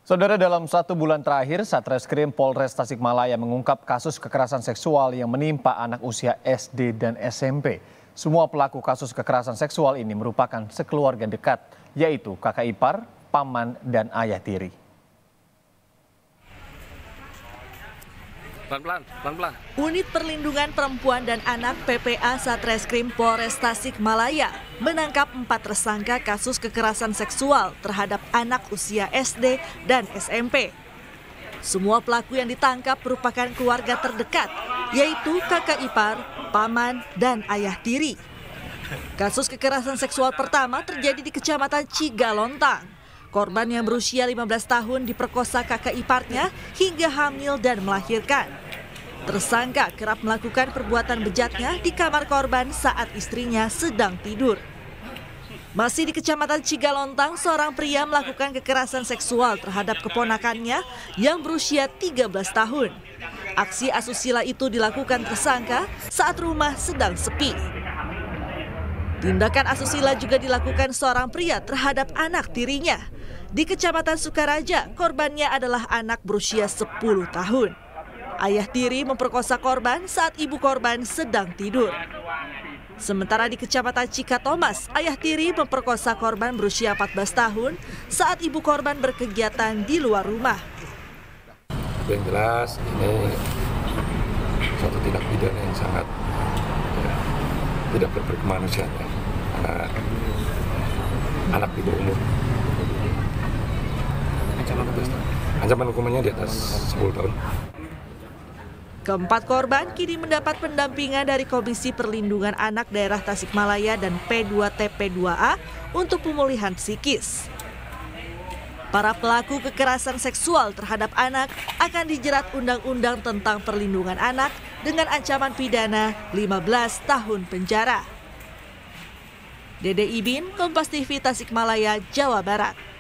Saudara, dalam 1 bulan terakhir, Satreskrim Polres Tasikmalaya mengungkap kasus kekerasan seksual yang menimpa anak usia SD dan SMP. Semua pelaku kasus kekerasan seksual ini merupakan sekeluarga dekat, yaitu kakak ipar, paman, dan ayah tiri. Pelan-pelan. Unit Perlindungan Perempuan dan Anak PPA Satreskrim Polres Tasikmalaya menangkap 4 tersangka kasus kekerasan seksual terhadap anak usia SD dan SMP. Semua pelaku yang ditangkap merupakan keluarga terdekat, yaitu kakak ipar, paman, dan ayah tiri. Kasus kekerasan seksual pertama terjadi di Kecamatan Cigalontang. Korban yang berusia 15 tahun diperkosa kakak iparnya hingga hamil dan melahirkan. Tersangka kerap melakukan perbuatan bejatnya di kamar korban saat istrinya sedang tidur. Masih di Kecamatan Cigalontang, seorang pria melakukan kekerasan seksual terhadap keponakannya yang berusia 13 tahun. Aksi asusila itu dilakukan tersangka saat rumah sedang sepi. Tindakan asusila juga dilakukan seorang pria terhadap anak tirinya. Di Kecamatan Sukaraja, korbannya adalah anak berusia 10 tahun. Ayah tiri memperkosa korban saat ibu korban sedang tidur. Sementara di Kecamatan Cikatomas, ayah tiri memperkosa korban berusia 14 tahun saat ibu korban berkegiatan di luar rumah. Yang jelas ini suatu tindak pidana yang sangat tidak berkemanusiaan ya. Anak di bawah umur. Ancaman hukumannya di atas 10 tahun. Keempat korban kini mendapat pendampingan dari Komisi Perlindungan Anak Daerah Tasikmalaya dan P2TP2A untuk pemulihan psikis. Para pelaku kekerasan seksual terhadap anak akan dijerat Undang-Undang tentang Perlindungan Anak dengan ancaman pidana 15 tahun penjara. Dede Ibin, Kompas TV Tasikmalaya, Jawa Barat.